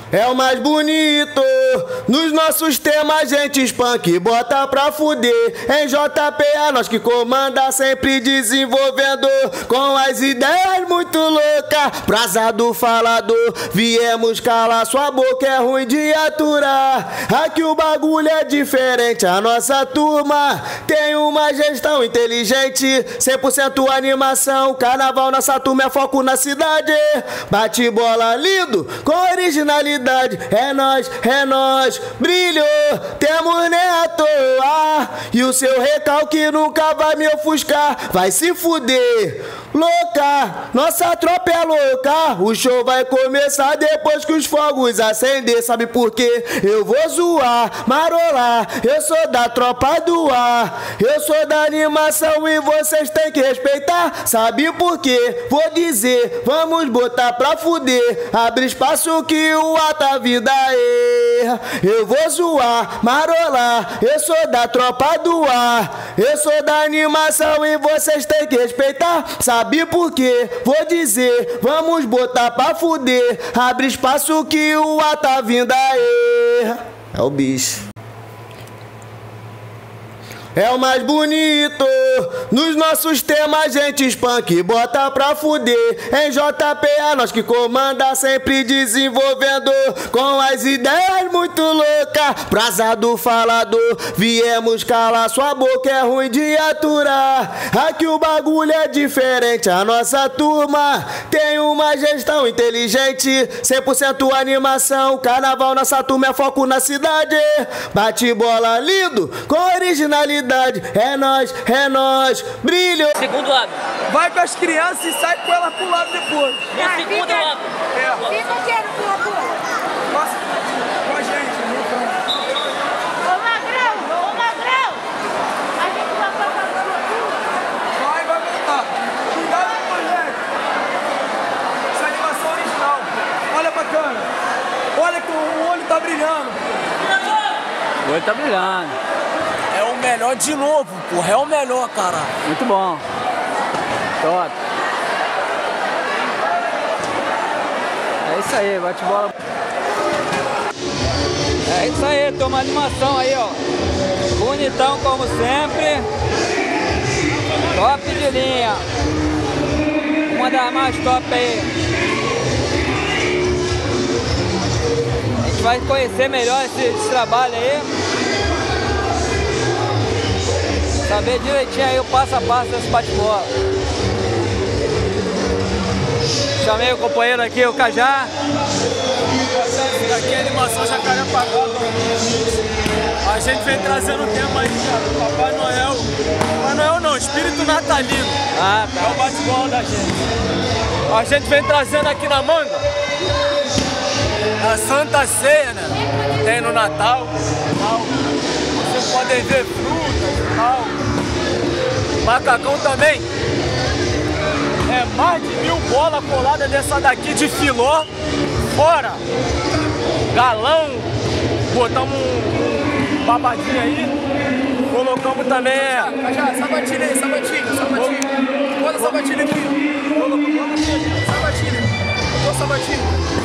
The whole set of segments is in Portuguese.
É o mais bonito. Nos nossos temas a gente espanca e bota pra fuder. Em JPA nós que comanda, sempre desenvolvendo com as ideias muito loucas. Praza do falador, viemos calar sua boca, é ruim de aturar. Aqui o bagulho é diferente, a nossa turma tem uma gestão inteligente. 100% animação, carnaval, nossa turma é foco na cidade. Bate bola lindo, com originalidade. É nós, brilho, temos nem à toa. E o seu recalque nunca vai me ofuscar, vai se fuder, louca, nossa tropa é louca. O show vai começar depois que os fogos acender. Sabe por quê? Eu vou zoar, marolar, eu sou da tropa do ar. Eu sou da animação e vocês têm que respeitar. Sabe por quê? Vou dizer, vamos botar pra fuder. Abre espaço que o a vida erra. Eu vou zoar, marolar, eu sou da tropa do ar. Eu sou da animação e vocês têm que respeitar. Sabe por quê? Vou dizer, vamos botar pra fuder. Abre espaço que o a tá vindo erra. É o bicho. É o mais bonito. Nos nossos temas a gente espanca e bota pra fuder. Em JPA nós que comanda, sempre desenvolvendo com as ideias muito loucas. Praza do falador, viemos calar sua boca, é ruim de aturar. Aqui o bagulho é diferente, a nossa turma tem uma gestão inteligente. 100% animação, carnaval, nossa turma é foco na cidade. Bate bola lindo, com originalidade. É nós, brilho. Segundo lado. Vai com as crianças e sai com ela pro lado depois. No segundo lado. Fica o quê no lado? Nossa, com a gente. Ô Magrão, a gente vai passar na sua rua. Vai voltar. Cuidado com a gente. Essa animação original. Olha pra câmera. Olha que o olho tá brilhando. O olho tá brilhando. É o melhor de novo, porra. É o melhor, cara. Muito bom. Top. É isso aí, bate bola. É isso aí, toma animação aí, ó. Bonitão como sempre. Top de linha. Uma das mais top aí. A gente vai conhecer melhor esse trabalho aí. Saber direitinho aí o passo a passo desse bate-bola. Chamei o companheiro aqui, o Cajá. Daqui a animação Jacarepaguá. A gente vem trazendo o tema aí, cara. Papai Noel. Papai Noel não, espírito natalino. Ah, tá. É o bate-bola da gente. A gente vem trazendo aqui na manga a Santa Ceia, né? Tem no Natal. Vocês podem ver frutas e tal. Macacão também. É mais de 1000 bolas coladas dessa daqui de filó. Fora. Galão. Botamos um babadinho aí. Colocamos também. Sabatina aí, sabatina. Bota sabatina aqui. Sabatina. Bota sabatina.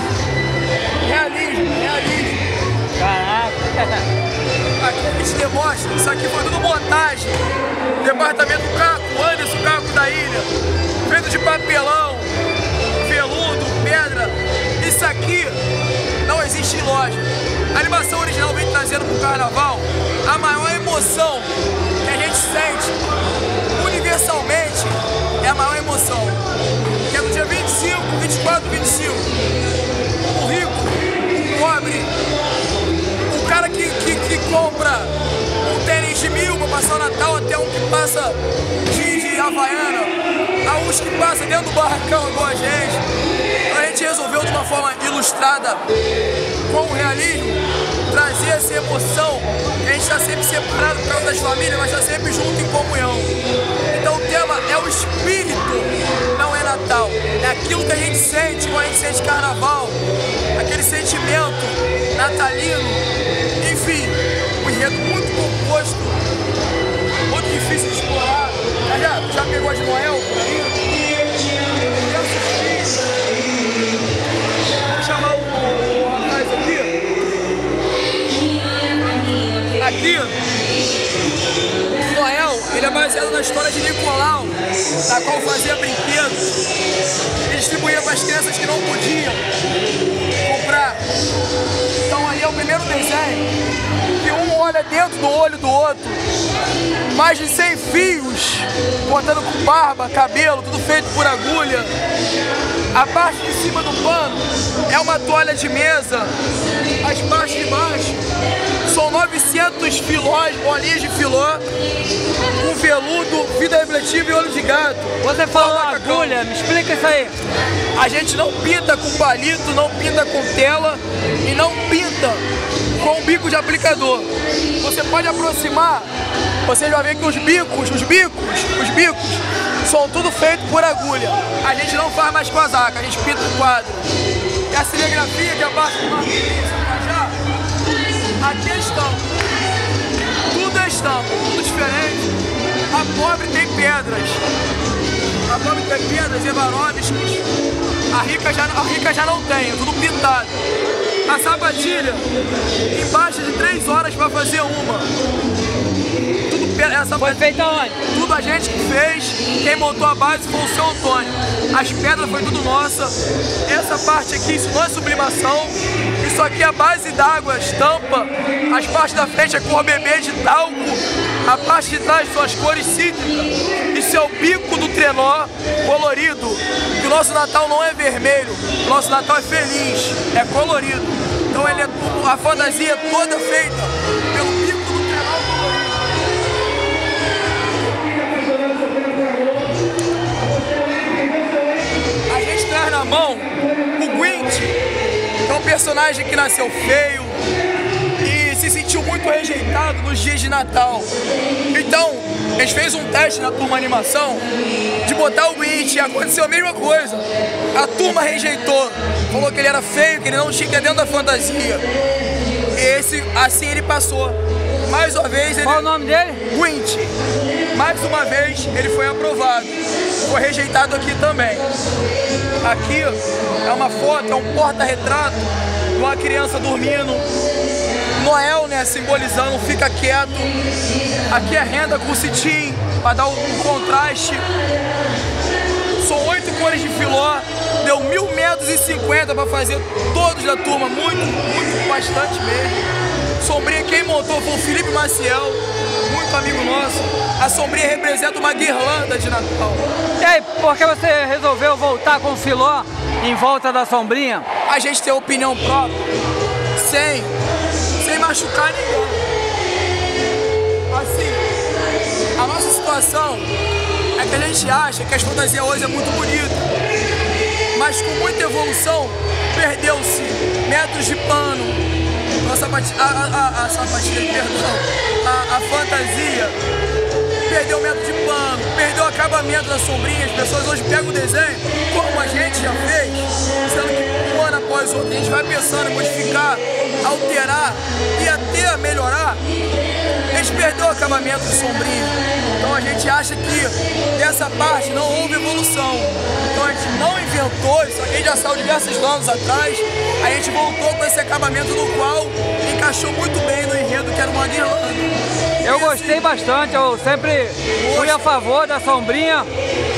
Realismo. Caraca. Aqui a gente demonstra, isso aqui foi tudo montagem. Departamento Caco, Anderson Caco da ilha. Feito de papelão, veludo, pedra. Isso aqui não existe em loja. A animação original vem trazendo pro carnaval a maior emoção que a gente sente. Universalmente é a maior emoção. Que é no dia 25, 24, 25. O rico, o pobre, o cara que compra um tênis de 1000 para passar o Natal, até um que passa de Havaiana, a uns que passa dentro do barracão igual a gente. Então a gente resolveu de uma forma ilustrada, com o realismo, trazer essa emoção que a gente está sempre separado por causa das famílias, mas está sempre junto em comunhão. Então o tema é o espírito, não é Natal. É aquilo que a gente sente quando a gente sente carnaval, aquele sentimento natalino. Enfim, um enredo muito composto, muito difícil de explorar. Já pegou de Noel por aí? Vamos chamar o rapaz aqui. história de Nicolau, da qual fazia brinquedos e distribuía para as crianças que não podiam comprar. Então aí é o primeiro desenho, que um olha dentro do olho do outro, mais de 100 fios, cortando com barba, cabelo, tudo feito por agulha. A parte de cima do pano é uma toalha de mesa, as partes de baixo são 900 filós, bolinhas de filó, com veludo, fita refletiva e olho de gato. Você falou agulha, me explica isso aí. A gente não pinta com palito, não pinta com tela e não pinta com bico de aplicador. Você pode aproximar, você vai ver que os bicos são tudo feito por agulha. A gente não faz mais com a zaca, a gente pinta o quadro. E a serigrafia, que é a parte do já, aqui é estampa. Tudo é estampa, tudo diferente. A pobre tem pedras. A pobre tem pedras, Evarovskis. A rica já não tem, é tudo pintado. A sapatilha, embaixo de 3 horas para fazer uma. Essa foi feita onde? Tudo a gente que fez, quem montou a base foi o seu Antônio. As pedras foi tudo nossa. Essa parte aqui, isso não é sublimação. Isso aqui é a base d'água, estampa. As partes da frente é cor bebê de talco. A parte de trás são as cores cítricas. Isso é o bico do trenó colorido. Que o nosso Natal não é vermelho, o nosso Natal é feliz, é colorido. Então ele é tudo, a fantasia é toda feita pelo bico do trenó colorido. A gente traz na mão o Grinch, que é um personagem que nasceu feio e se sentiu muito rejeitado nos dias de Natal. Então, a gente fez um teste na turma animação de botar o Grinch e aconteceu a mesma coisa. A turma rejeitou, falou que ele era feio, que ele não tinha que ir dentro da fantasia. E assim ele passou. Mais uma vez ele... Qual o nome dele? Grinch. Mais uma vez ele foi aprovado. Foi rejeitado aqui também. Aqui é uma foto, é um porta-retrato de uma criança dormindo. Noel, né, simbolizando, fica quieto. Aqui é renda com cetim, para dar um contraste. São 8 cores de filó. Deu 1.050 metros para fazer todos da turma. Muito, bastante mesmo. Sombrinha quem montou foi o Felipe Maciel, muito amigo nosso. A sombrinha representa uma guirlanda de Natal. E aí, por que você resolveu voltar com o filó em volta da sombrinha? A gente tem opinião própria, sem machucar ninguém. Assim, a nossa situação é que a gente acha que as fantasias hoje é muito bonita, mas com muita evolução, perdeu-se metros de pano. A sapatilha, perdão, a fantasia perdeu o metro de pano, perdeu o acabamento da sombrinha. As pessoas hoje pegam o desenho, como a gente já fez, sendo que um ano após o outro a gente vai pensando em modificar, alterar e até melhorar. A gente perdeu o acabamento de sombrinha. Então a gente acha que dessa parte não houve evolução. Então a gente não inventou, isso aqui já saiu diversos anos atrás. A gente voltou com esse acabamento no qual encaixou muito bem no enredo, que era uma guirlanda. Eu gostei bastante, eu sempre fui a favor da sombrinha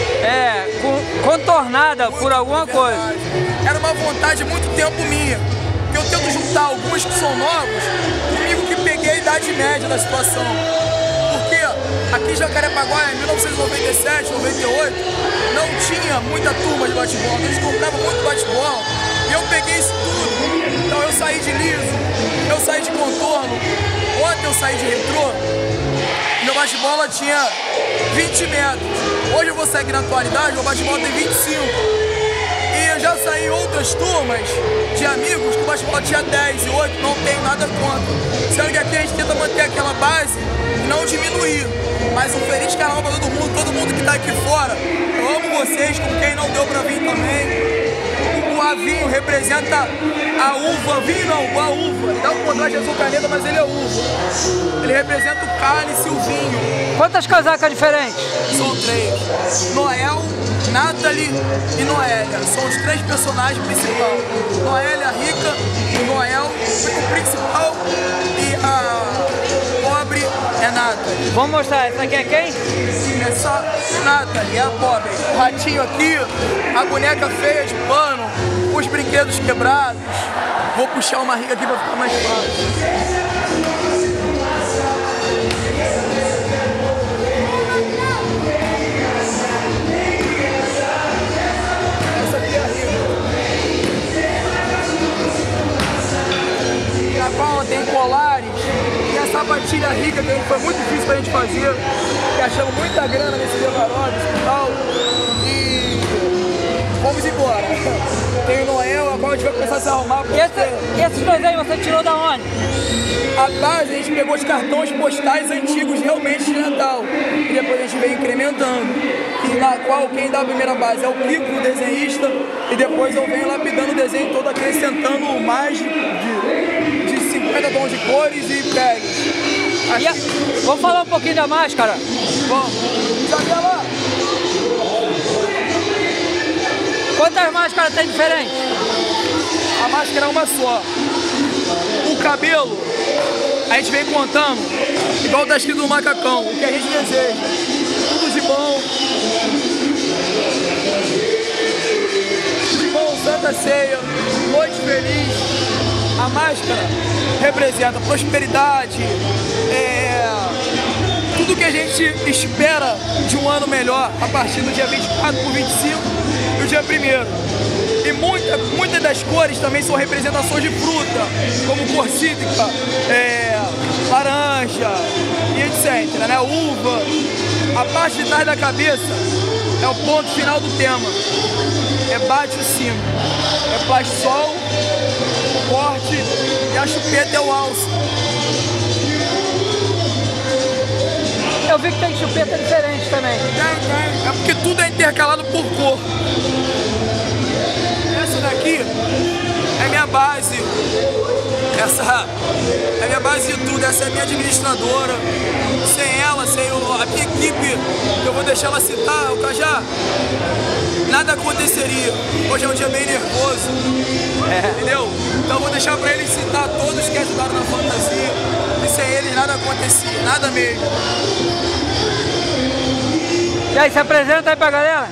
contornada por alguma coisa. Era uma vontade muito tempo minha, que eu tento juntar alguns que são novos comigo que peguei a idade média da situação. Porque aqui em Jacarepaguá, em 1997, 98, não tinha muita turma de bate-bola, a gente comprava muito bate-bola e eu peguei isso tudo. Então eu saí de liso, eu saí de contorno, ontem eu saí de retrô. Meu bate-bola tinha 20 metros. Hoje eu vou seguir na atualidade, meu bate-bola tem 25. E eu já saí em outras turmas de amigos que o bate-bola tinha 10 e 8, não tenho nada contra. Sendo que aqui a gente tenta manter aquela base e não diminuir. Mas um feliz carnaval para todo mundo que está aqui fora. Eu amo vocês, com quem não deu para vir também. O avinho representa a uva, vinho não, a uva. Ele dá um contraste azul caneta, mas ele é uva. Ele representa o cálice e o vinho. Quantas casacas diferentes? São 3. Noel, Nathalie e Noélia. São os 3 personagens principais. Noélia, rica, e Noel, o principal, e a pobre é Nathalie. Vamos mostrar, essa aqui é quem? Essa Nathalie é a pobre. O ratinho aqui, a boneca feia de pano, os brinquedos quebrados. Vou puxar uma riga aqui pra ficar mais fácil. Tem colares, tem a sapatilha rica que foi muito difícil pra gente fazer, que achamos muita grana nesse levarote e tal, e vamos embora. Tem o Noel, agora a gente vai começar a se arrumar. E esses desenhos você tirou da onde? A base a gente pegou os cartões postais antigos realmente de Natal, e depois a gente veio incrementando, e na qual quem dá a primeira base é o Kiko, o desenhista, e depois eu venho lapidando o desenho todo, acrescentando mais de 50 tons de cores e peles. Vamos falar um pouquinho da máscara? Vamos. Isabela! Quantas máscaras tem diferente? A máscara é uma só. O cabelo, a gente vem contando, igual tá escrito no macacão, o que a gente deseja. Tudo de bom. De bom, Santa Ceia, noite feliz. A máscara representa prosperidade, tudo que a gente espera de um ano melhor a partir do dia 24 por 25 e o dia 1º. E muitas das cores também são representações de fruta, como cor cítrica, laranja e etc, né? Uva. A parte de trás da cabeça é o ponto final do tema. Bate o sino, plasol, o corte e a chupeta é o alça. Eu vi que tem chupeta diferente também. É porque tudo é intercalado por cor. Essa daqui é minha base. Essa é minha base de tudo. Essa é minha administradora. Sem ela, sem a minha equipe, que eu vou deixar ela citar, o Cajá, nada aconteceria. Hoje é um dia bem nervoso. Entendeu? Então eu vou deixar pra eles citar todos que ajudaram na fantasia. E sem eles nada acontecia, nada mesmo. E aí, se apresenta aí pra galera.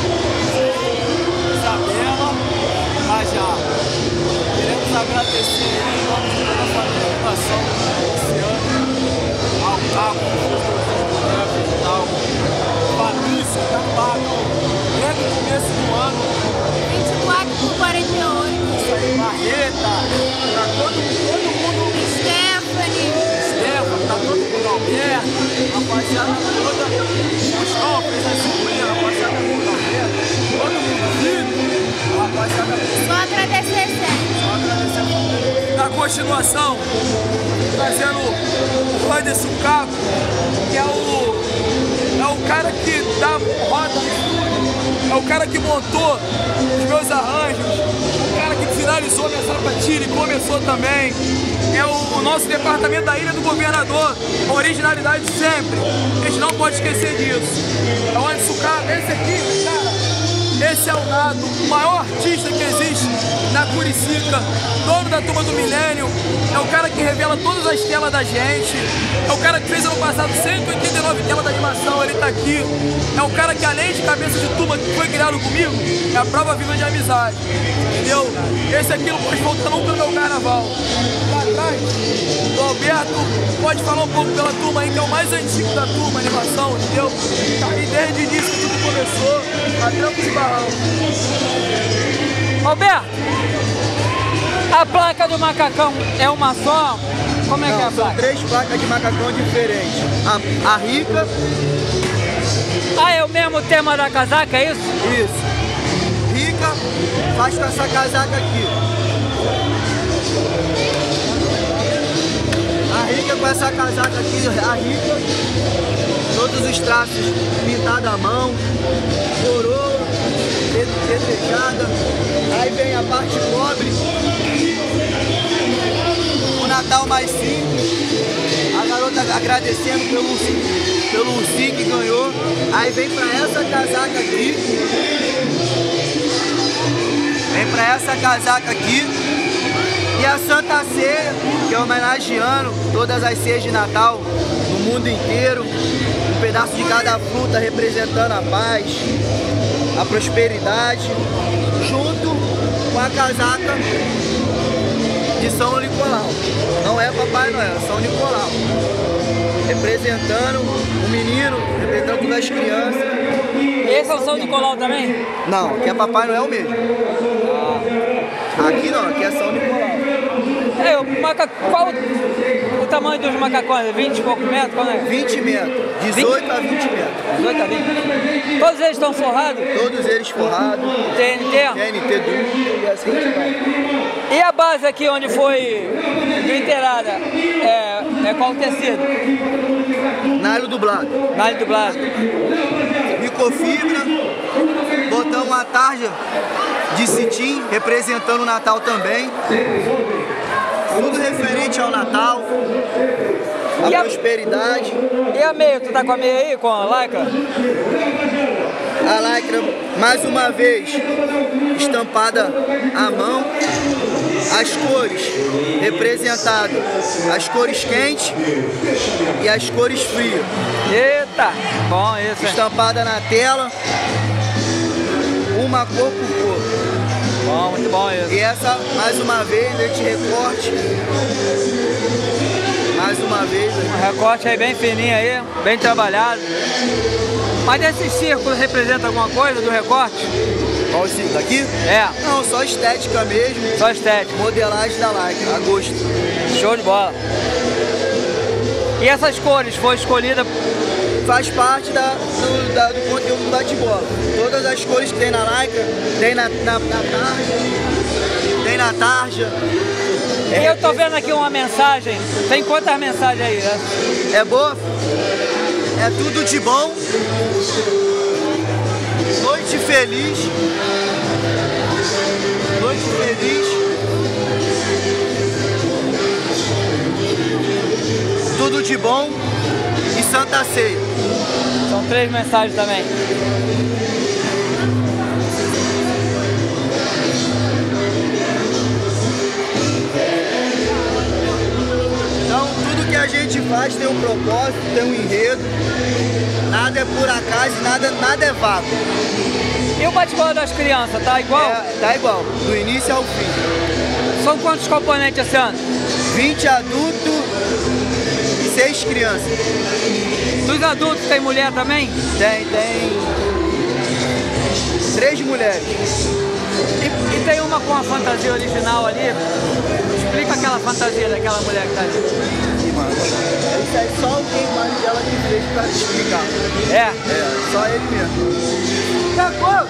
Isabela, Cajá. Queremos agradecer em nome de toda a família de animação esse ano ao Caco, ao Fabrício, que pagam desde o começo do ano. 24 por 48. Isso aí, Marreta, pra todo mundo. Stephanie, Tá todo mundo, Alberto, rapaziada toda. Gustavo fez a surpresa, rapaziada toda, Alberto. Todo mundo vindo, rapaziada toda. só agradecer sempre. Na continuação, trazendo o Anderson Caco, que é o cara que dá roda, é o cara que montou os meus arranjos, o cara que finalizou minha sapatilha e começou também. É o nosso departamento da Ilha do Governador, originalidade sempre. A gente não pode esquecer disso. É o Anderson Caco, esse aqui, cara, esse é o Nado, o maior artista que existe na Curicica, dono da Turma do Milênio, é o cara que revela todas as telas da gente, é o cara que fez ano passado 189 telas da animação, ele tá aqui, é o cara que além de cabeça de turma que foi criado comigo, é a prova viva de amizade, entendeu? Esse aqui não pode voltar nunca no meu carnaval. Lá atrás, o Alberto pode falar um pouco pela turma aí, que é o mais antigo da turma, animação, entendeu? Tá aí desde o início que tudo começou, a trancos e barrancos. Alberto, a placa do macacão é uma só? Como é que é a placa? São 3 placas de macacão diferentes. A rica. Ah, é o mesmo tema da casaca, é isso? Isso. Rica faz com essa casaca aqui. A rica com essa casaca aqui, a rica, todos os traços pintados à mão, coroa, pedrejada. Aí vem a parte pobre, o Natal mais simples, a garota agradecendo pelo ursinho que ganhou. Aí vem pra essa casaca aqui, E a Santa Ceia, que é homenageando todas as ceias de Natal no mundo inteiro, um pedaço de cada fruta representando a paz, a prosperidade, junto com a casaca de São Nicolau. Não é Papai Noel, é São Nicolau. Representando o menino, representando todas as crianças. Esse é o São Nicolau também? Não, aqui é Papai Noel mesmo. Aqui não, aqui é São Nicolau. Qual o tamanho dos macacões? 20 e poucos metros? Qual é? 20 metros, 18 a 20 metros. 18 a 20? Todos eles estão forrados? Todos eles forrados. TNT? TNT duro e assim a gente vai. E a base aqui onde foi inteirada, é qual tecido? Nalho dublado. Nalho dublado. Microfibra, botamos uma tarja de cetim, representando o Natal também. Tudo referente ao Natal, a prosperidade. E a meia? Tu tá com a meia aí, com a lycra? A lycra, mais uma vez, estampada à mão. As cores representado, as cores quentes e as cores frias. Eita, bom isso. Estampada na tela, uma cor por cor. Bom, muito bom isso. E essa, mais uma vez, de recorte. Mais uma vez. Um recorte aí bem fininho aí, bem trabalhado. Mas esses círculos representam alguma coisa do recorte? Qual o círculo aqui? É. Não, só estética mesmo. Só estética. Modelagem da lycra, a gosto. Show de bola. E essas cores foi escolhida? Faz parte do conteúdo do bate-bola. Todas as cores que tem na lycra, tem na tarja, tem na tarja. E eu tô vendo aqui uma mensagem. Tem quantas mensagens aí, né? É boa? É tudo de bom. Noite feliz. Noite feliz. Tudo de bom. E Santa Ceia. São 3 mensagens também. Então, tudo que a gente faz tem um propósito, tem um enredo. Nada é por acaso, nada é vago. E o bate-bola das crianças, tá igual? Tá igual, do início ao fim. São quantos componentes esse ano? 20 adultos e 6 crianças. Dos adultos tem mulher também? Tem 3 mulheres. E tem uma com a fantasia original ali. Explica aquela fantasia daquela mulher que tá ali. Isso é só o que mais dela que fez pra te explicar. É? É, só ele mesmo. Sacou?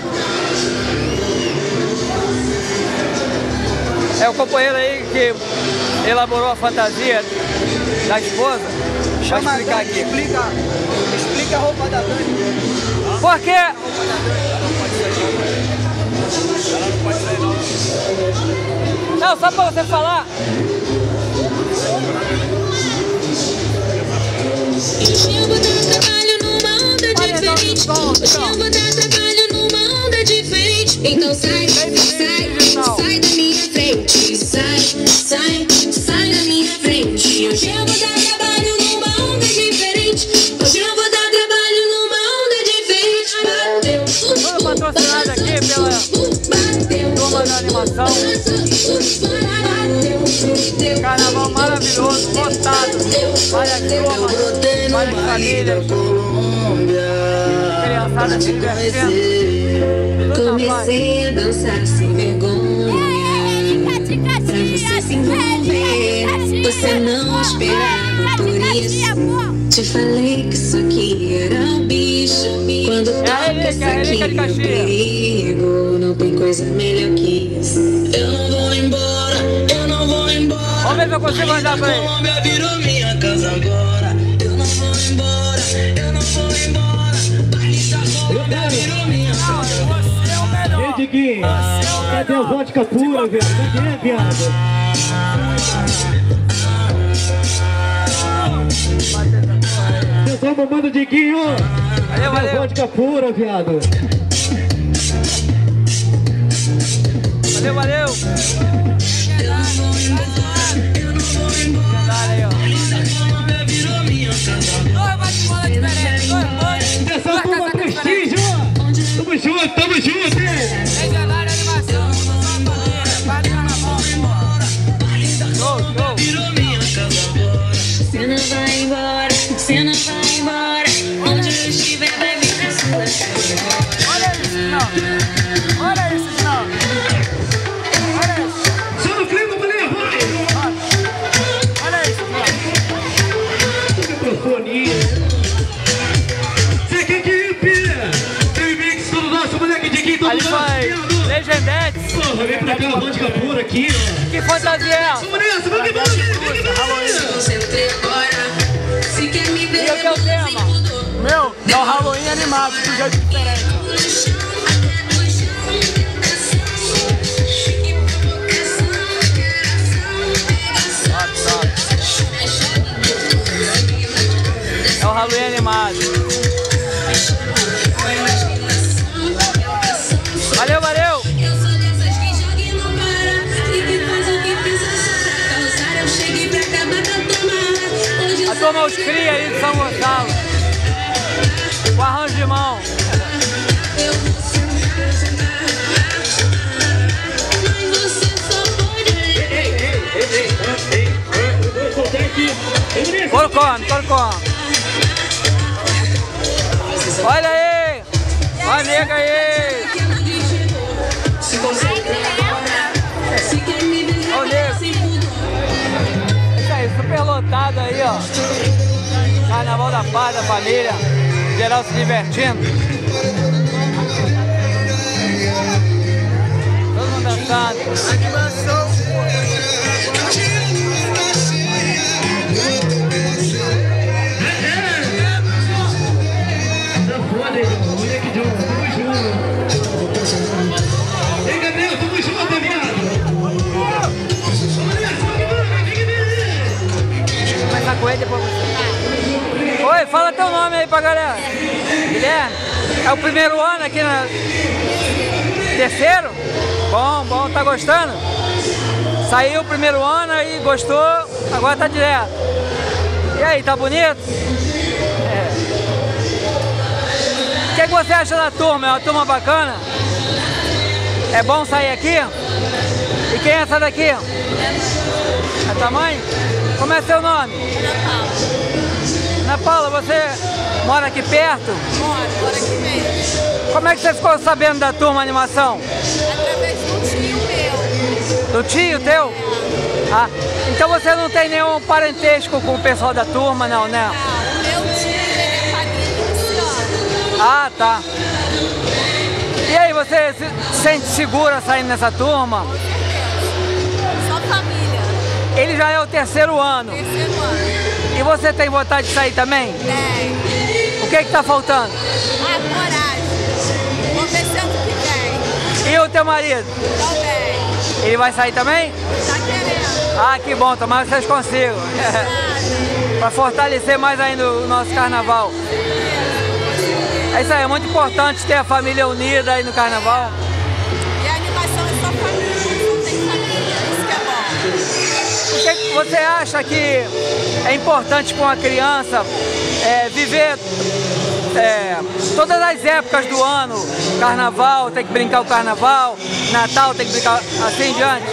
É o companheiro aí que elaborou a fantasia da esposa. Deixa eu explicar aqui. Explica a roupa da Dani. Por quê? Ela não pode sair não. Não, só pra você falar. Hoje eu vou dar trabalho numa onda diferente. Hoje eu vou dar trabalho numa onda diferente. Então sai da minha frente. Sai da minha frente. Hoje eu vou dar trabalho numa onda diferente. Hoje eu vou dar trabalho numa onda diferente. Bateu. Foi patrocinado aqui pela turma da animação. Carnaval maravilhoso, lotado. Várias turmas, várias famílias. Criançada se divertindo. Comecei a dançar sem vergonha. Pra você se envolver, você não esperava por isso. Te falei que isso aqui era um bicho. Quando toca isso aqui no perigo, não tem coisa melhor que isso. Eu não vou embora, eu não vou embora. Vamos ver se eu consigo andar pra ele. Colômbia virou minha casa agora. Eu não vou embora, eu não vou embora. Baile da Colômbia virou minha casa agora. Ei, Diguinho, cadê a vodka pura, viado? Cadê, viado? Atenção, mamando Diguinho! Valeu, Cadê a valeu. vodka pura, viado? Valeu, valeu. Eu não vou embora. por aqui, ó. Que fantasia é essa? Vamos nessa, vamos que vamos! E o teu tema? Meu, é o Halloween animado, de um jeito diferente. É o Halloween animado. Valeu, valeu! A turma os cria aí de São Gonçalo. Com arranjo de mão. Corcome, corcome. Olha aí! Olha a nega aí! Olha o nego! Isso aí, super lotado aí, ó. Carnaval da paz, da família. Geral se divertindo. Todo mundo dançando. Animação. Começar com ele depois você. Oi, fala teu nome aí pra galera. Guilherme. É o primeiro ano aqui na... Terceiro? Bom, bom, tá gostando? Saiu o primeiro ano aí, gostou, agora tá direto. E aí, tá bonito? O que você acha da turma? É uma turma bacana? É bom sair aqui? E quem é essa daqui? É a tua mãe? Como é seu nome? Ana Paula. Ana Paula, você mora aqui perto? Moro aqui mesmo. Como é que você ficou sabendo da turma animação? Através do tio meu. Do tio teu? Ah, então você não tem nenhum parentesco com o pessoal da turma, não, né? Não, o meu tio, ele é padrinho Luciano. Ah, tá. E aí, você se sente segura saindo nessa turma? Só família. Ele já é o terceiro ano. Terceiro ano. E você tem vontade de sair também? Tem. O que tá faltando? Ah, coragem. Vou ver se ano que vem. E o teu marido? Também. Ele vai sair também? Tá querendo. Ah, que bom, tomara que vocês consigam. Para fortalecer mais ainda o nosso carnaval. É isso aí, é muito importante ter a família unida aí no carnaval. E a animação é só família, não tem família. Isso que é bom. Por que você acha que é importante para uma criança viver todas as épocas do ano? Carnaval, tem que brincar o carnaval, Natal, tem que brincar assim em diante?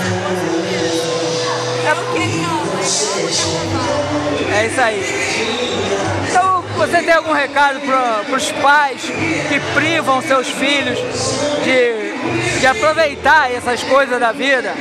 É isso aí. Então, você tem algum recado para os pais que privam seus filhos de aproveitar essas coisas da vida?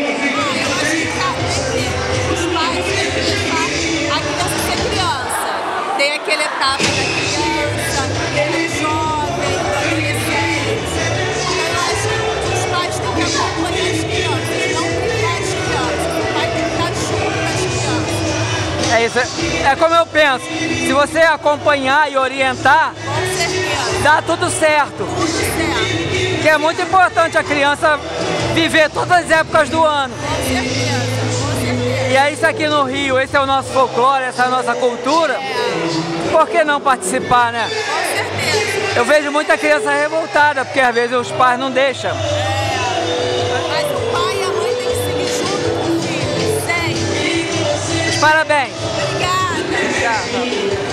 Os pais têm que deixar a criança ser criança. Tem aquela etapa da criança, do jovem, do adolescente. Então, eu acho que os pais têm que acompanhar as crianças, não privar as crianças. O pai tem que estar junto com as crianças. É isso, é como eu penso. Se você acompanhar e orientar, Com certeza. dá tudo certo. Tudo certo. Que é muito importante a criança viver todas as épocas do ano. Com certeza. Com certeza. E é isso aqui no Rio, esse é o nosso folclore, essa é a nossa cultura. Por que não participar, né? Com certeza. Eu vejo muita criança revoltada, porque às vezes os pais não deixam. Mas o pai e a mãe têm que seguir junto com o filho, sempre. Parabéns! Obrigada.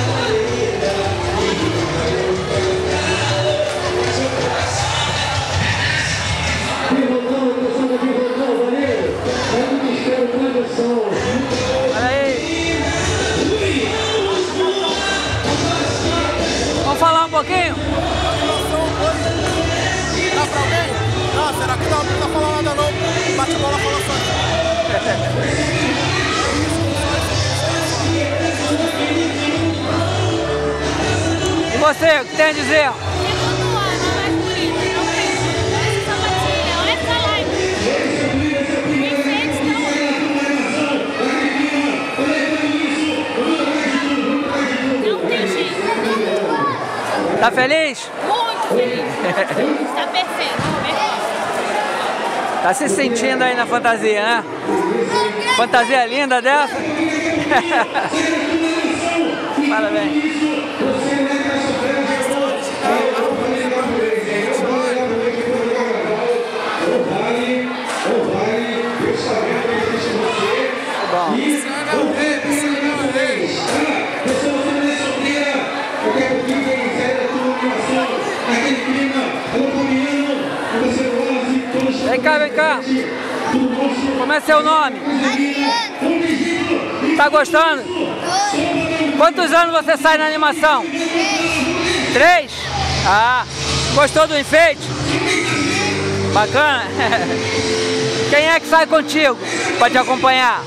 Olha aí! Vamos falar um pouquinho? Dá pra alguém? Não, será que não tá falando nada não? Bate bola, fala só. E você, o que tem a dizer? Segundo ano, mais bonito. Não tem essa sapatilha, olha essa live. Tá feliz? Muito feliz. Está perfeito. Tá se sentindo aí na fantasia, né? Fantasia linda dessa. Parabéns. Vem cá, vem cá. Como é seu nome? Tá gostando? Quantos anos você sai na animação? 3? Ah, gostou do enfeite? Bacana? Quem é que sai contigo para te acompanhar?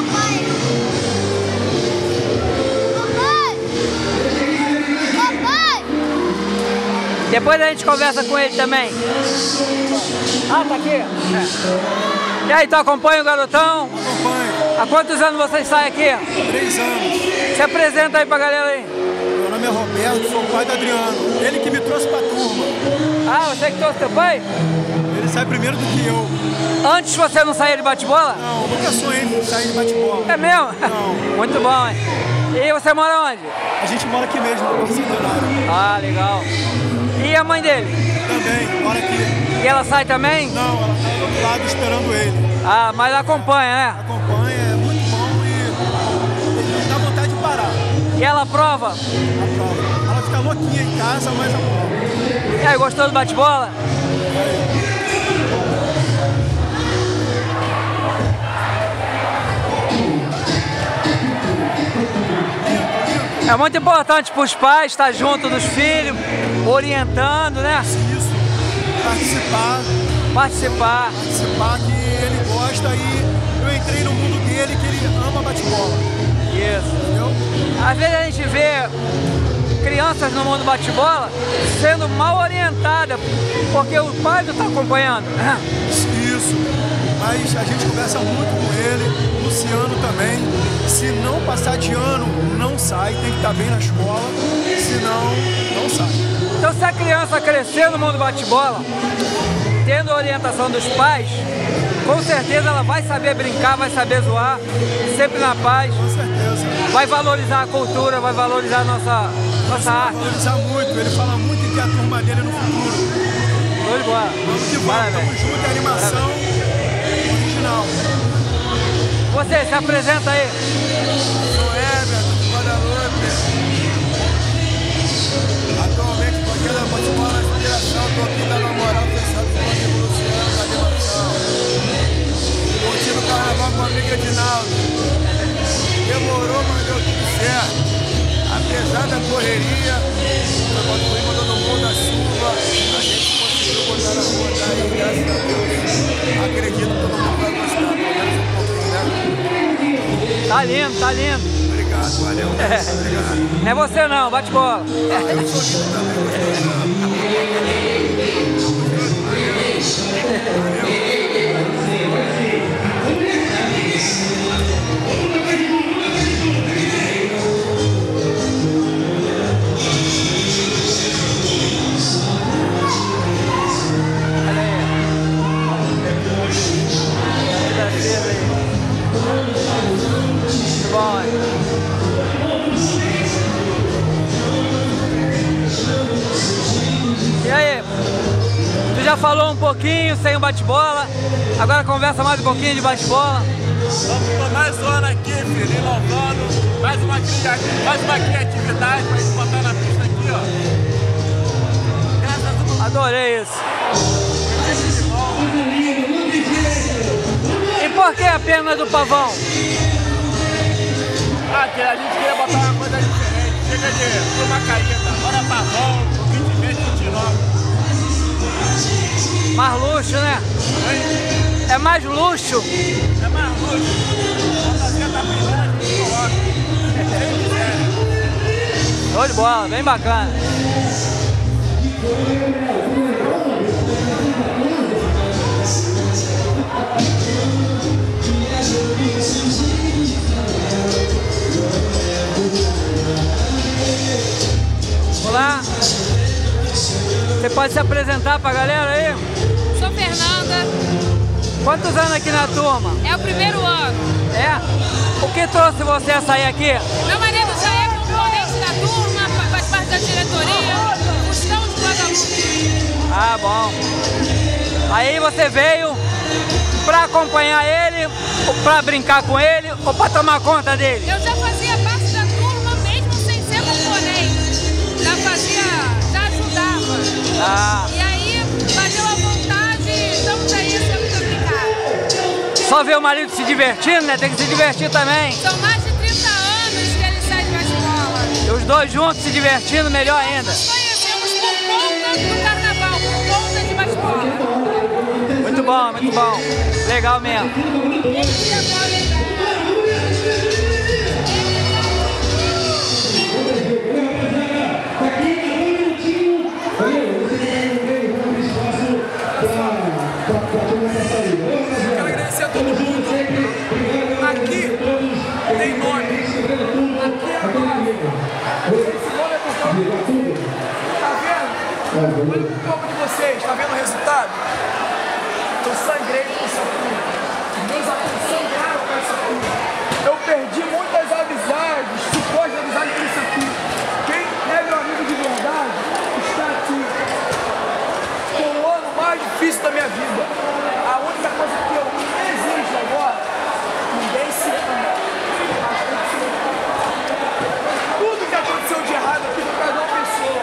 Depois a gente conversa com ele também. Ah, tá aqui? É. E aí, tu acompanha o garotão? Acompanho. Há quantos anos vocês saem aqui? 3 anos. Se apresenta aí pra galera aí. Meu nome é Roberto, sou o pai do Adriano. Ele que me trouxe pra turma. Ah, você que trouxe teu pai? Ele sai primeiro do que eu. Antes você não saía de bate-bola? Não, nunca sonhei em sair de bate-bola. É mesmo? Não. Muito bom, hein? E você mora onde? A gente mora aqui mesmo, no Centenário. Ah, legal. E a mãe dele? Também, mora aqui. E ela sai também? Não, ela tá do outro lado esperando ele. Ah, mas acompanha, né? Acompanha, é muito bom e dá vontade de parar. E ela aprova? Aprova. Ela fica louquinha em casa, mas aprova. E aí, gostou do bate-bola? É muito importante para os pais estar junto dos filhos, orientando, né? Isso, participar que ele gosta e eu entrei no mundo dele que ele ama bate-bola. Isso. Entendeu? Às vezes a gente vê crianças no mundo bate-bola sendo mal orientadas porque o pai não está acompanhando. Isso, mas a gente conversa muito com ele, Luciano também. Se não passar de ano, não sai, tem que estar bem na escola, senão não sai. Então se a criança crescer no mundo bate-bola, tendo a orientação dos pais, com certeza ela vai saber brincar, vai saber zoar, sempre na paz. Com certeza. Vai valorizar a cultura, vai valorizar a nossa arte. Vai valorizar muito, ele fala muito em ter a turma dele no futuro. Show de bola. Vamos que vamos, tamo junto, é animação original. Você, se apresenta aí. Sou Everton, de Guadalupe. Atualmente, porque da bate-bola na inspiração, tô aqui dando uma moral, pensando com o amigo Luciano, da animação. Curtindo o carnaval com a amiga Edinaldo. Demorou, mas deu tudo certo. Apesar da correria, quando foi mandando o mundo da chuva, a gente conseguiu botar na rua daí, graças a Deus. Acredito que todo mundo vai gostar, pelo menos um pouquinho, né? Tá lindo, tá lindo. Obrigado, valeu. Obrigado. Não é você não, bate bola. Eu sou lindo também, E aí, tu já falou um pouquinho sem o bate-bola, agora conversa mais um pouquinho de bate-bola. Vamos por mais um ano aqui, filho, inovando, mais uma criatividade pra gente botar na pista aqui, ó. Adorei isso. E por que a pena do pavão? Ah, que a gente queria botar uma coisa diferente, chega de uma caída, bora pavão, 29. Mais luxo, né? Oi? É mais luxo. É mais luxo. A fantasia tá brilhando, a gente coloca. Quem quiser. Show de bola, bem bacana. Vamos lá. se apresentar pra galera aí? Sou Fernanda, Quantos anos aqui na turma? é o primeiro ano. É? O que trouxe você a sair aqui? Meu marido já é componente da turma, faz parte da diretoria, Fustão de Guadalupe. Ah, bom. Aí você veio pra acompanhar ele, ou pra brincar com ele, ou pra tomar conta dele? Eu já fazia parte da turma mesmo sem ser componente. Já ajudava. Ah. E aí, bateu a vontade, estamos aí sempre pra brincar. Só ver o marido se divertindo, né? Tem que se divertir também. São mais de 30 anos que ele sai de bate-bola. E os dois juntos se divertindo, melhor ainda. Nós conhecemos por conta do carnaval, por conta de bate-bola. Muito bom, muito bom. Legal mesmo. Quero agradecer a todo mundo. Aqui tem nome. Aqui é nome. Esse nome é por causa de vocês. Tá vendo? Olha o corpo de vocês. Tá vendo o resultado? Eu sangrei com isso aqui. Meus amigos sangraram com isso aqui. Eu perdi muitas amizades, supostas amizades com isso aqui. Quem é meu amigo de verdade está aqui. Foi o ano mais difícil da minha vida. A única coisa que eu exijo agora, ninguém se ama. Tudo que aconteceu de errado aqui no cada uma pessoa.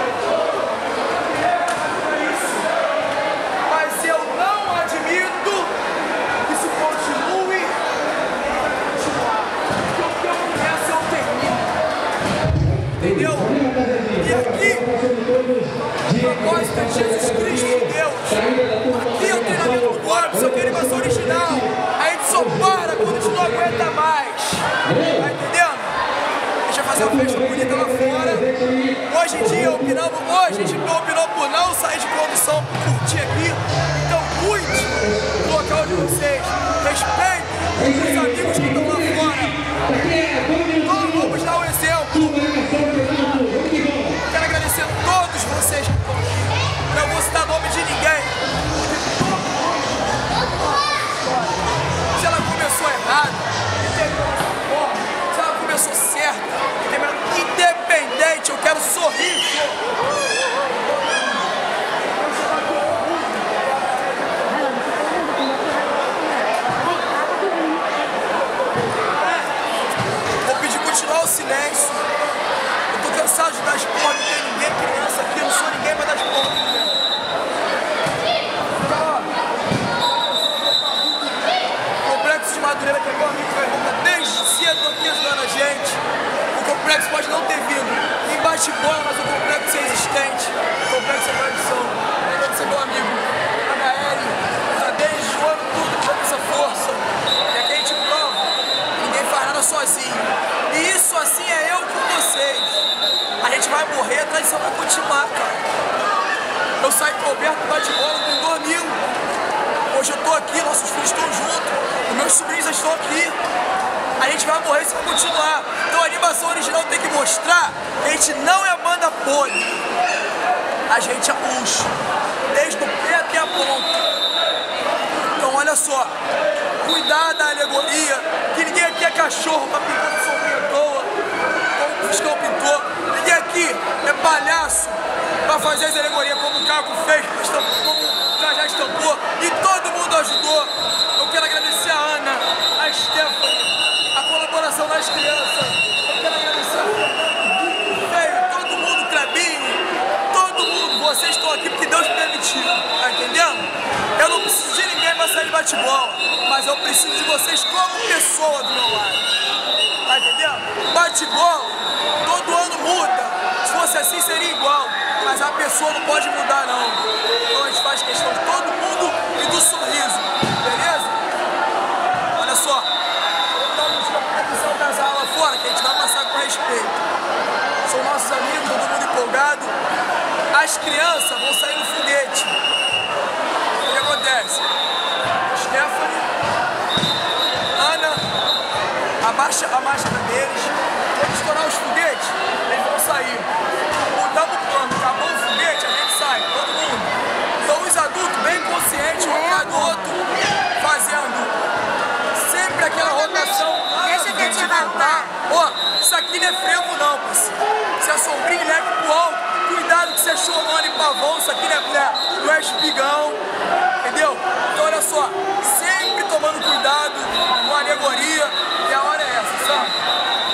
É isso. Mas eu não admito que isso continue a continuar. Porque o que eu começo eu termino. Entendeu? E aqui, o propósito é Jesus Cristo, Deus. Aqui é o treinamento do golpe, só que a animação original. A gente só para quando a gente não aguenta mais. Tá entendendo? Deixa eu fazer uma festa bonita lá fora. Hoje em dia, hoje a gente opinou por não sair de condução, curtir aqui. Então cuide do local de vocês. Respeitem os amigos que estão lá fora. Então vamos dar um exemplo. Quero agradecer a todos vocês que estão aqui. Não vou citar nome de ninguém. Se ela começou errado, terminou dessa forma. Se ela começou certa, terminou independente, eu quero sorriso. Vou pedir continuar o silêncio. Eu tô cansado de dar esporte, não tem ninguém criança aqui, eu não sou ninguém pra dar esporte. De Madureira, que é meu amigo Fernanda, desde cedo aqui ajudando a gente. O complexo pode não ter vindo em bate-bola, mas o complexo é existente. O complexo é tradição. Deve ser meu amigo. A HL está desde o ano todo dando essa força. E aqui a gente prova. Ninguém faz nada sozinho. E isso assim é eu com vocês. A gente vai morrer, a tradição vai continuar, cara. Eu saí com o Alberto bate-bola com dormindo. Hoje eu tô aqui, nossos filhos estão juntos, os meus sobrinhos já estão aqui. A gente vai morrer se vai continuar. Então a animação original tem que mostrar que a gente não é banda podre. A gente é luxo, desde o pé até a ponta. Então olha só, cuidar da alegoria, que ninguém aqui é cachorro pra pintar de sombrinha à toa, como o Fuscão pintou. Ninguém aqui é palhaço pra fazer as alegorias como o Caco fez, como o Cajá estampou, e todo mundo ajudou. Eu quero agradecer a Ana, a Stephanie, a colaboração das crianças. Eu quero agradecer a Fernanda, veio todo mundo, Clebinho, todo mundo. Vocês estão aqui porque Deus permitiu, tá entendendo? Eu não preciso de ninguém pra sair de bate-bola, mas eu preciso de vocês como pessoa do meu lado, tá entendendo? Bate-bola, todo ano muda. Se fosse assim seria igual, mas a pessoa não pode mudar não. Então a gente faz questão de todo mundo e do sorriso, beleza? Olha só, vamos dar uma dica das aulas lá fora que a gente vai passar com respeito. São nossos amigos, todo mundo empolgado. As crianças vão sair no foguete. O que acontece? Stephanie, Ana, abaixa a máscara deles. Quando estourar os foguetes, eles vão sair. Mudamos o plano, acabou o foguete, a gente sai. Todo mundo tá? Ó, isso aqui não é frevo não, parceiro. Se é sombrinho, leve pro alto. Cuidado que você é chorona e pavão, isso aqui não é espigão, entendeu? Então olha só, sempre tomando cuidado com a alegoria, e a hora é essa, sabe?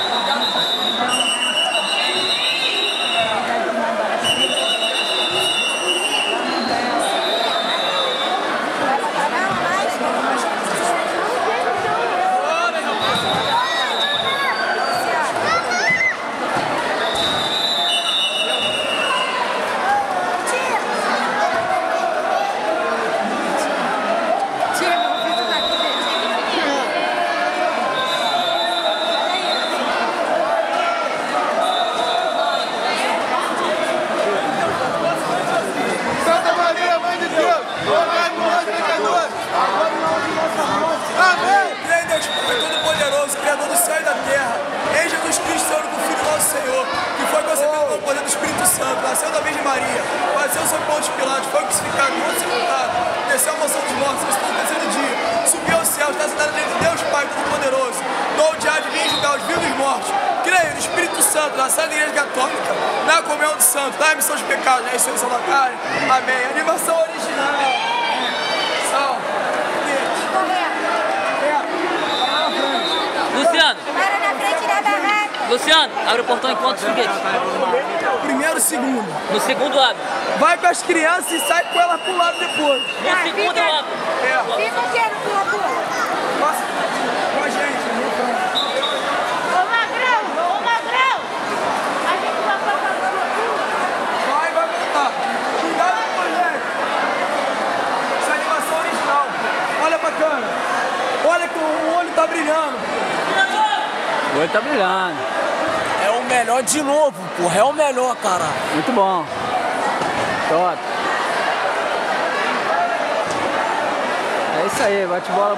Nasceu da Virgem Maria, padeceu sob Pôncio Pilatos, foi crucificado, morto sepultado, desceu a mansão dos mortos, ressuscitou no terceiro dia, subiu ao céu, está sentado diante de Deus Pai Todo-Poderoso, do onde há de vir julgar os vivos e os mortos. Creio no Espírito Santo, na Santa Igreja Católica, na comunhão do Santo, na remissão de pecados, na ressurreição da carne. Amém. Animação original. Luciano. Para na frente da barraca. Luciano, abre o portão e conta os foguetes. Primeiro, segundo. No segundo abre. Vai com as crianças e sai com ela pro lado depois. No segundo eu abro. Fica o que no lado? Nossa, com a gente. Ô Magrão. A gente vai passar por aqui. Vai voltar. Cuidado com a gente. Essa é a animação original. Olha pra câmera. Olha que o olho tá brilhando. O olho tá brilhando. É o melhor de novo, porra. É o melhor, cara. Muito bom. Top. É isso aí, bate bola.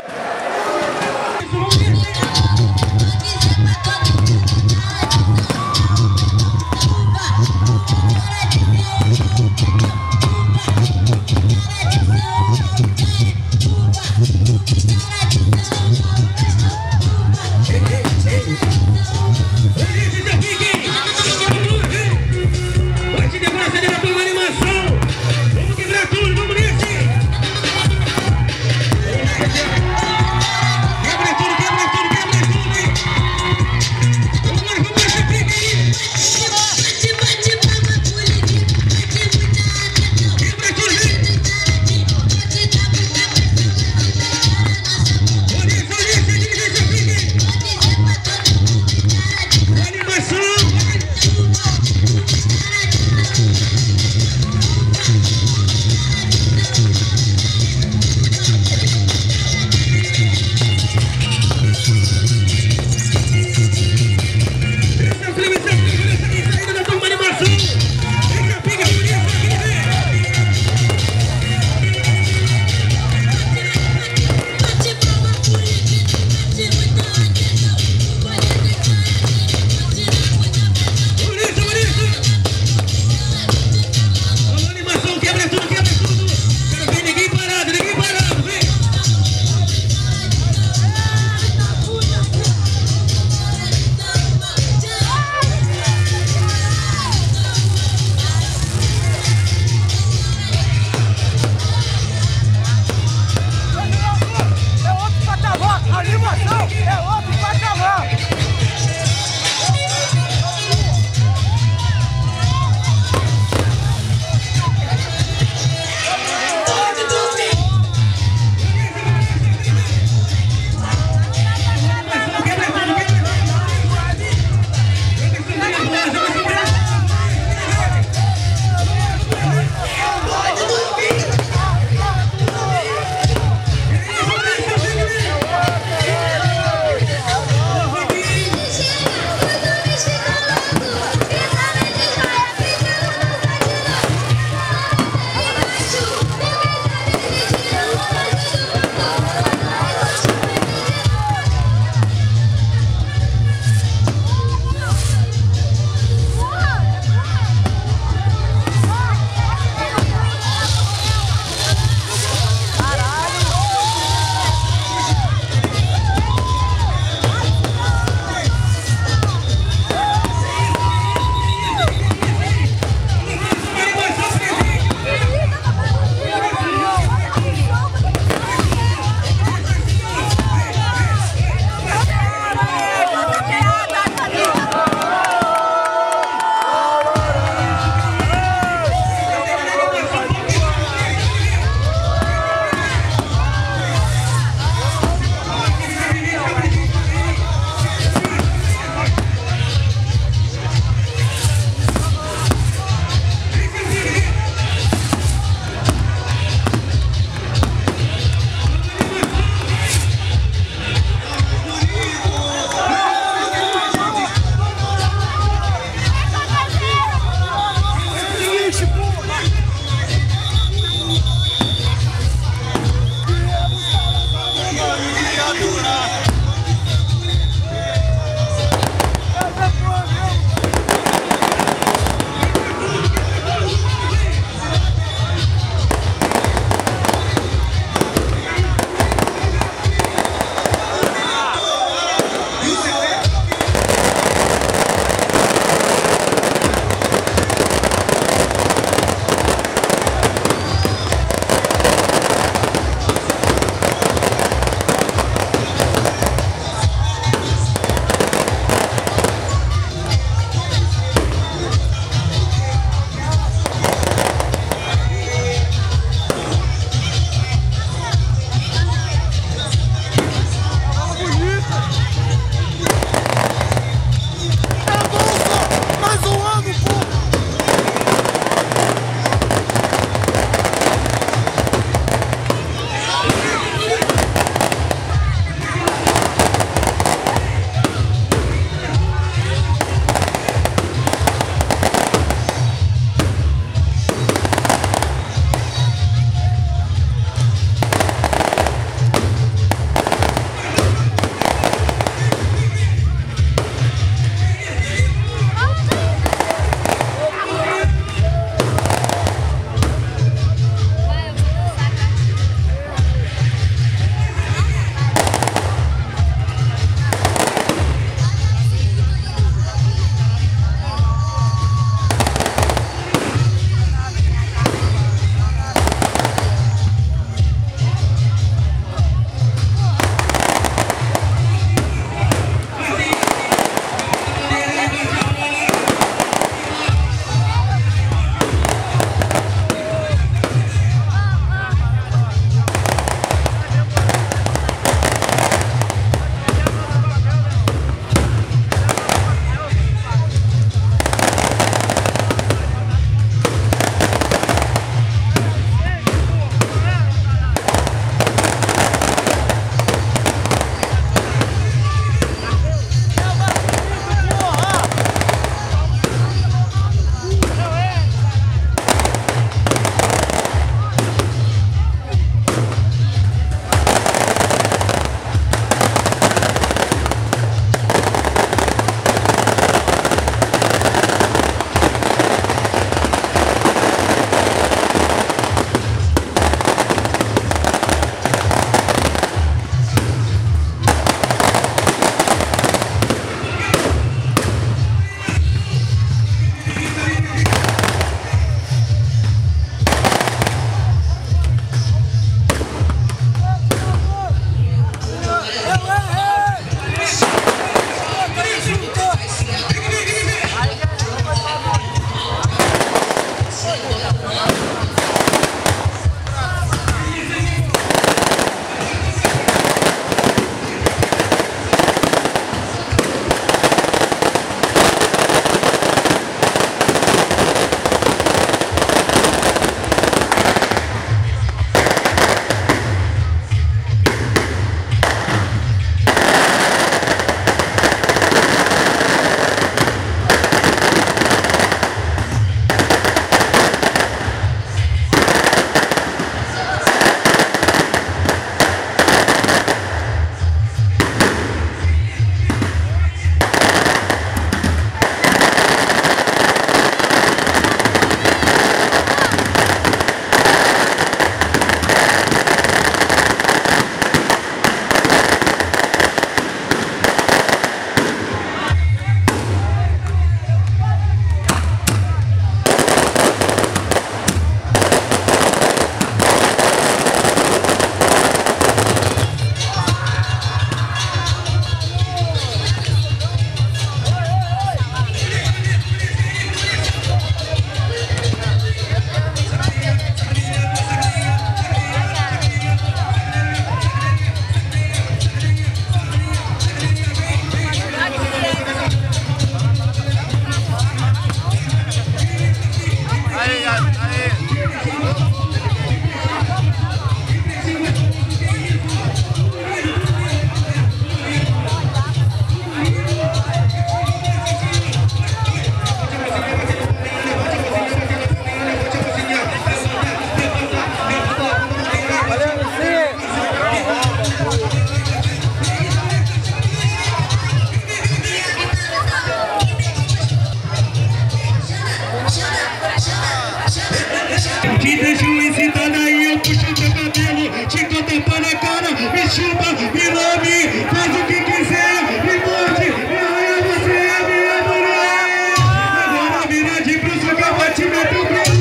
chupa, me lame, faz o que quiser, me morde, me arranha, você é minha mulher. Agora vira de bruxo que eu vou te meter o pé.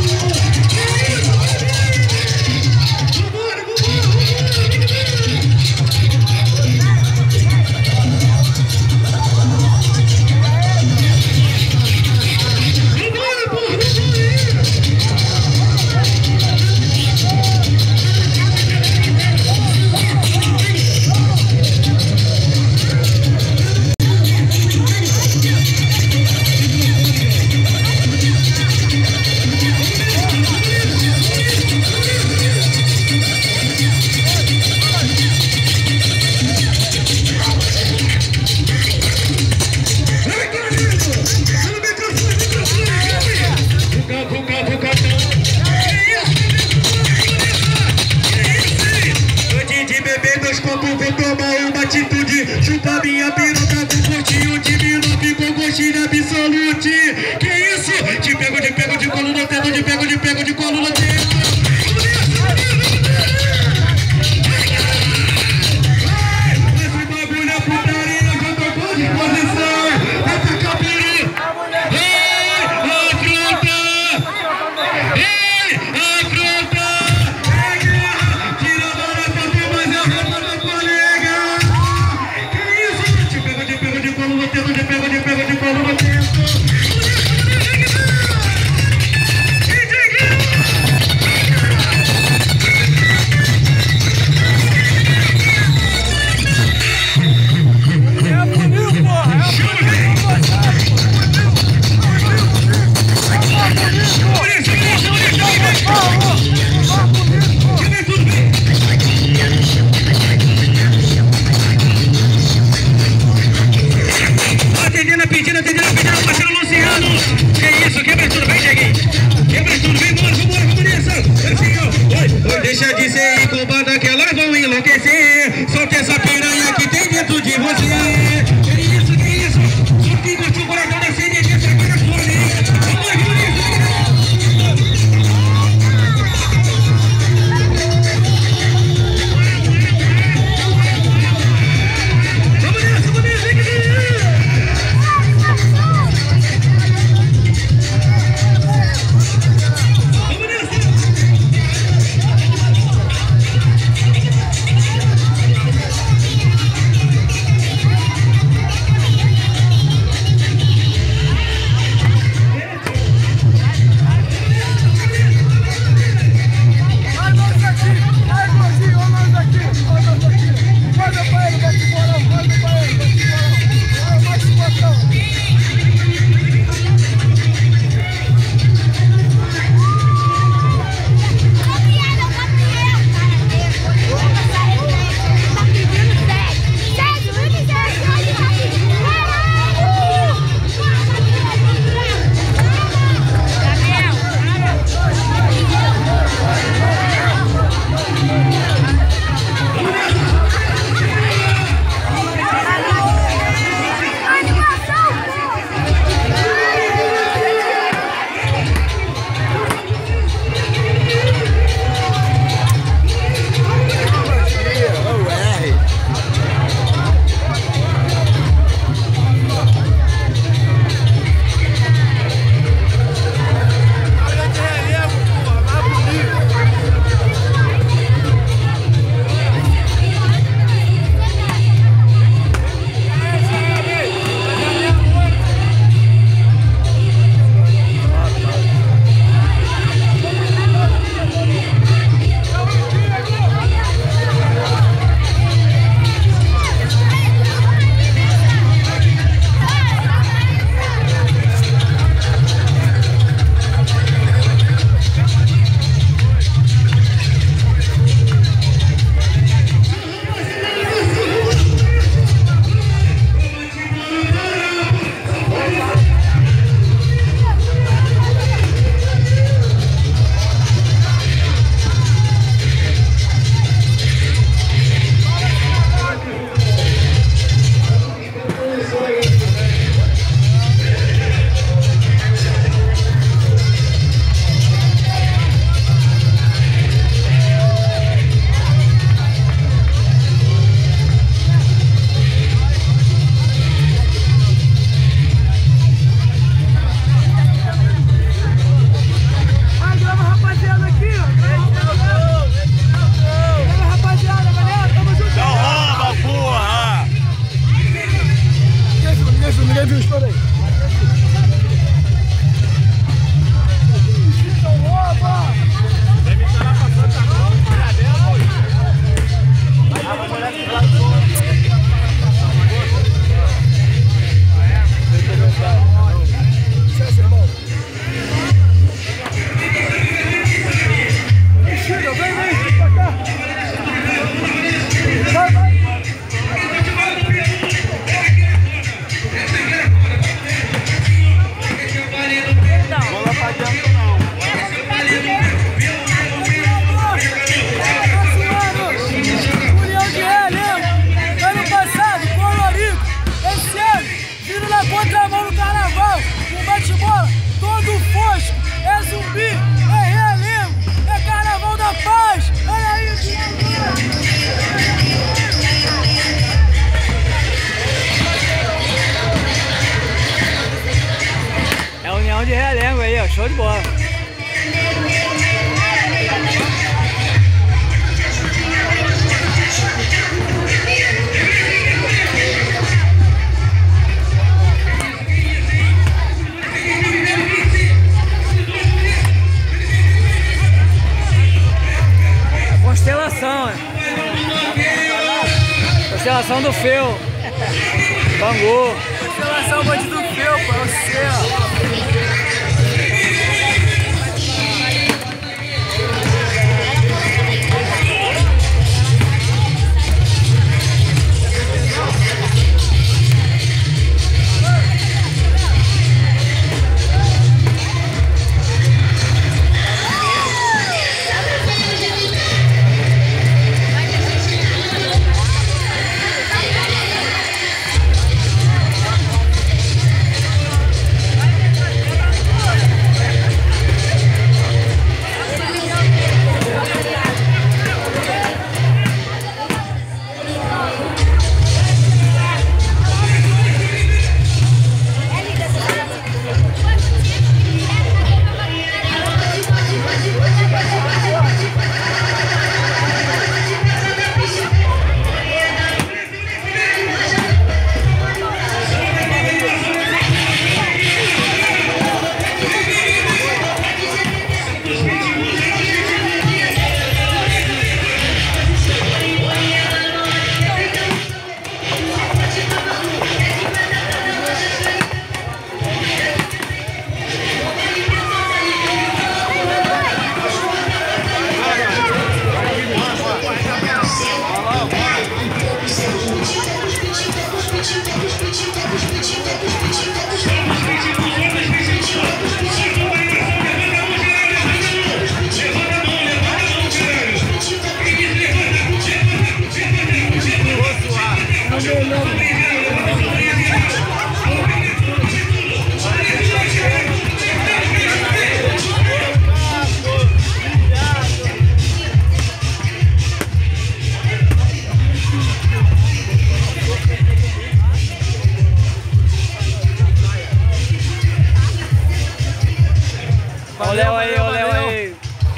Chupa minha piroca com gostinho de minope, com gostinho absolute. Que isso? Te pego de colo no dedo, te pego de colo no dedo. Esse bagulho é putaria, já tô com disposição. Vai tacar piru. Ei, afronta! Ei, afronta! É guerra, tira a vara pra ter mais a roupa da colega. Te pego de colo no dedo, te pego de colo no dedo. Atendendo a pedida, de bola. Constelação, Constelação do Feu. Bangu. Constelação Bandido do Feu, pô, é você, ó. Léo aí, ó, Léo aí.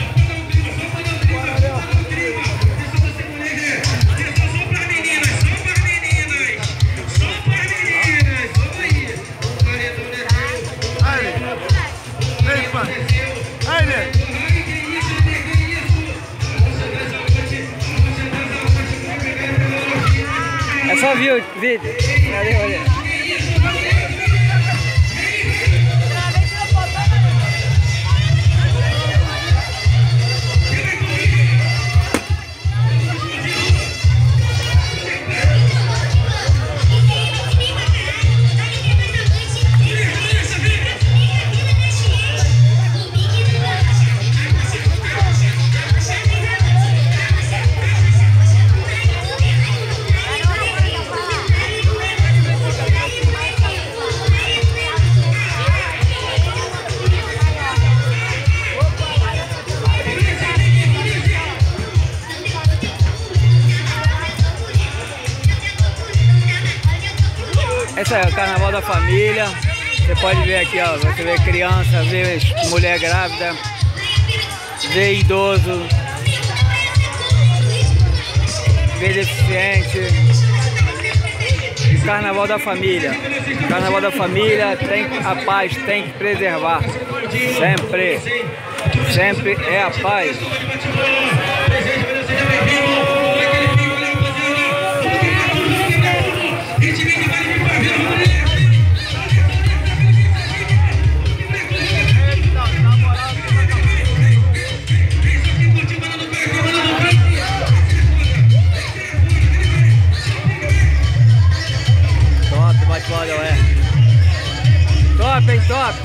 É só vídeo. Cadê? Esse é o Carnaval da Família. Você pode ver aqui, ó, você vê criança, vê mulher grávida, vê idoso, vê deficiente. Carnaval da Família. Carnaval da Família, tem a paz, tem que preservar. Sempre. Sempre é a paz. Olha, é. Top, hein? Top!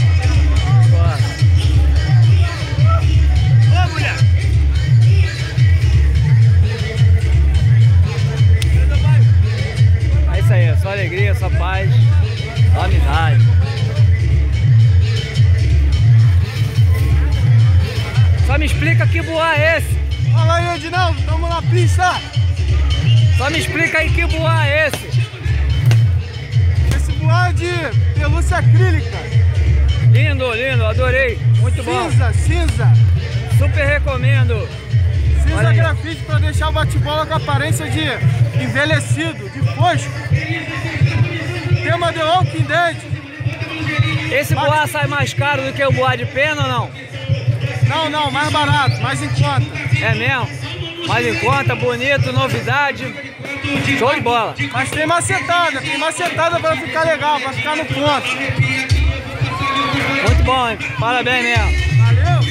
Ô, mulher! É isso aí, só alegria, só paz, só amizade. Só me explica que boa é esse. Fala aí, Edinaldo, tamo na pista. Só me explica aí que boa é esse. De pelúcia acrílica. Lindo, lindo, adorei. Muito bom. Cinza. Super recomendo. Cinza grafite para deixar o bate-bola com aparência de envelhecido, de fosco. Tema The Walking Dead. Esse boa sai mais caro do que o boa de pena ou não? Não, mais barato, mais em conta. É mesmo? Mais em conta, bonito, novidade. Show de bola. Mas tem macetada para ficar legal, para ficar no ponto. Muito bom, hein? Parabéns mesmo. Valeu.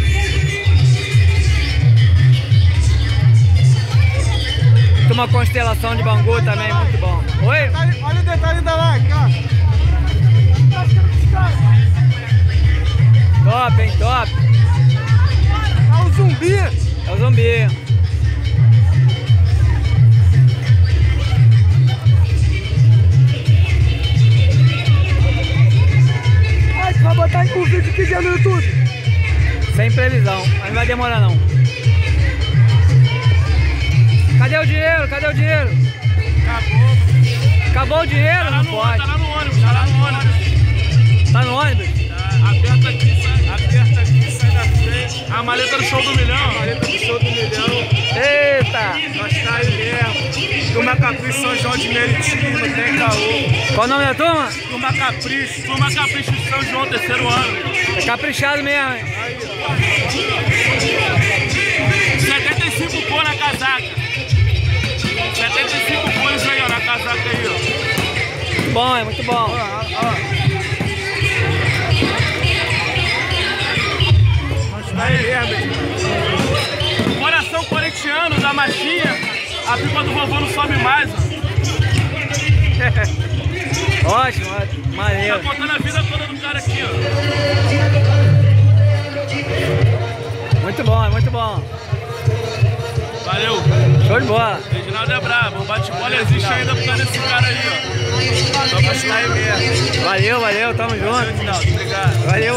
Uma constelação de Bangu também, muito bom. Oi? Olha o detalhe da like, ó. Top, hein? Top. É o zumbi. É o zumbi. Ai, tu vai botar um vídeo que dia no YouTube? Sem previsão, mas não vai demorar não. Cadê o dinheiro? Cadê o dinheiro? Acabou. Acabou o dinheiro? Não pode. Tá lá no ônibus, Tá no ônibus? Tá. Aperta aqui, sai da frente. A maleta do show do milhão. Eita! Nós tá aí mesmo. Turma Capricho, São João de Meriti, não tem caô. Qual o nome da turma? Turma Capricho de São João, 3º ano. É caprichado mesmo, hein? 75 pô na casaca. 75 folhas aí, ó, na casaca aí, ó. Bom, é muito bom. Aí mesmo. Coração corintiano da machinha, a pipa do vovô não sobe mais, ó. Ótimo, maneiro. Tá contando a vida toda do cara aqui, ó. Muito bom, é muito bom. Valeu. Show de bola. Reginaldo é brabo. O bate-bola existe ainda por causa desse cara aí, ó. Só pra estar aí mesmo. Valeu, tamo junto. Reginaldo, obrigado. Valeu.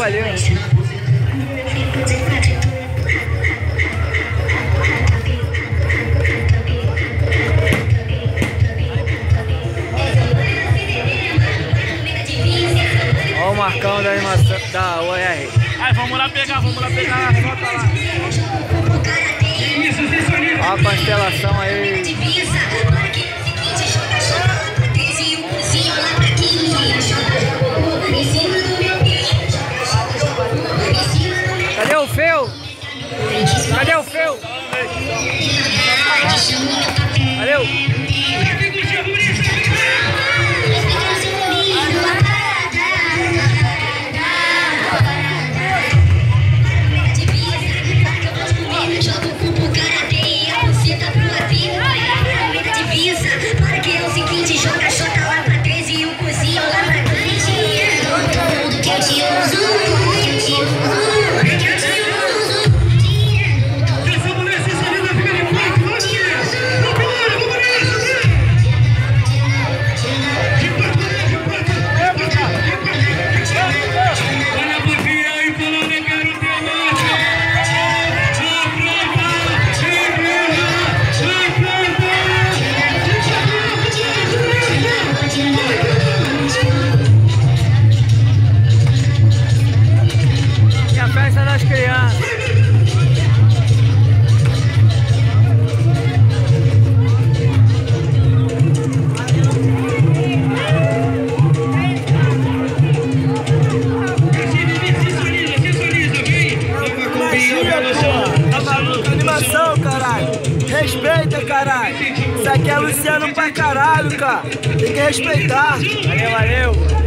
Olha o Marcão da animação da OR. Aí, vamos lá pegar a foto lá. Olha a constelação aí. Cadê o Feu? Valeu! Respeita, caralho. Isso aqui é Luciano pra caralho, cara. Tem que respeitar. Valeu.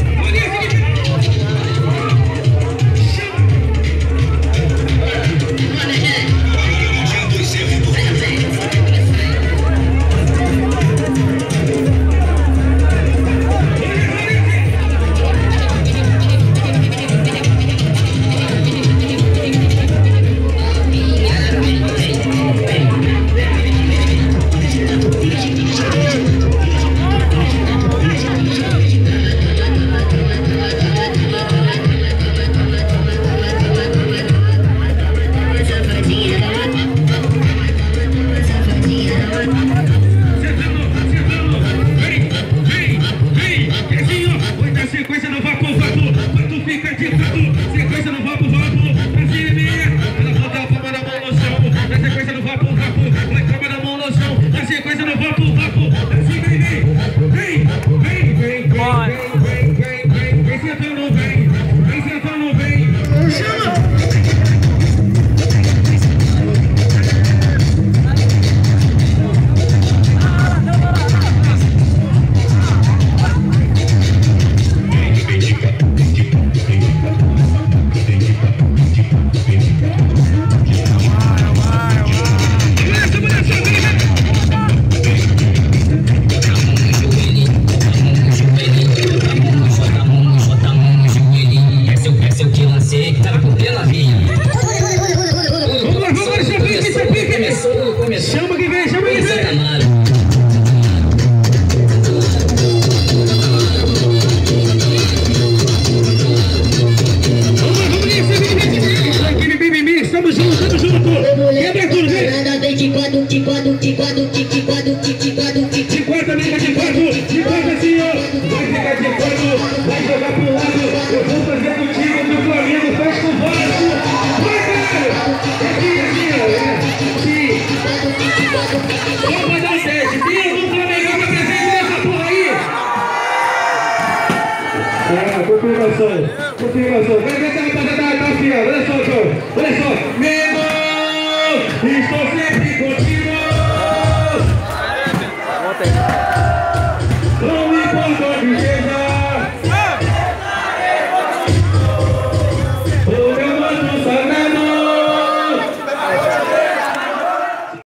confirmação. Confirmação. Vai cantar, rapaziada, tá afiado. Olha só, João. Olha só. Meu irmão, estou sempre contigo.